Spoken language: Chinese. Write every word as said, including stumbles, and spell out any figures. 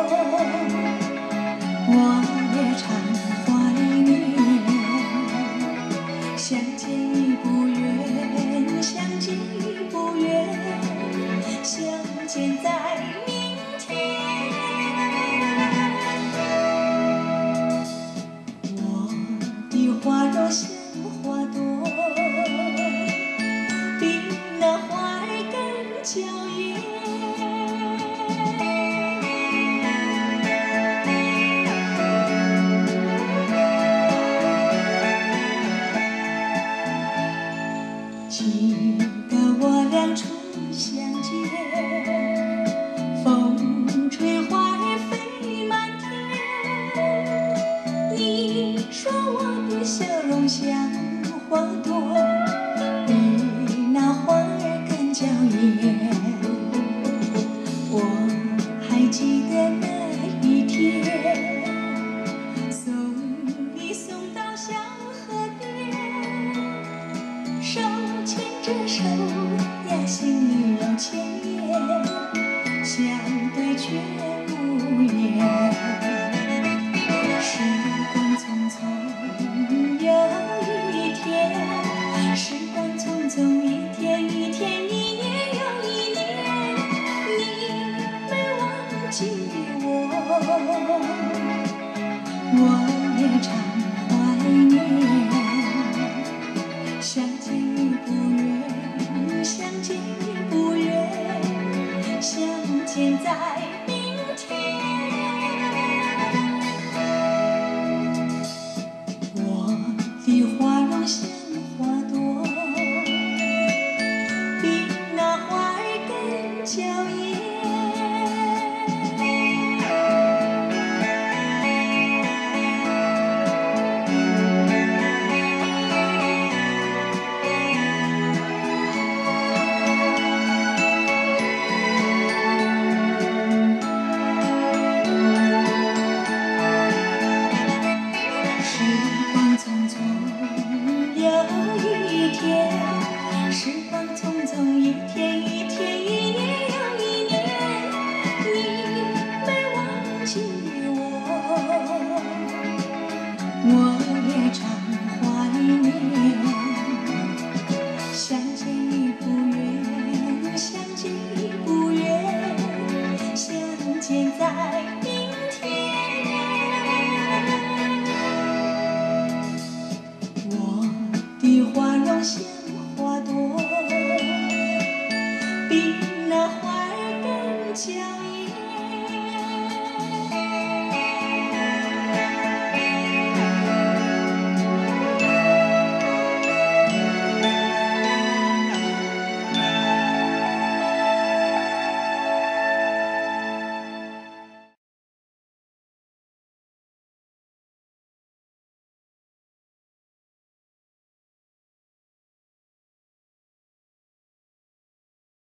我也常怀念。相见已不远，相见已不远，相见在明天。我的花若像花朵，比那花儿更娇艳。记得我俩初相见，风吹花儿飞满天。你说我的笑容像花朵，比那花儿更娇艳。我还记得那一天，送你送到小河边，手牵着手呀，心里有千言，相对却无言。时光匆匆又一天，时光匆匆一天一天，一年又一年，你没忘记我，我也常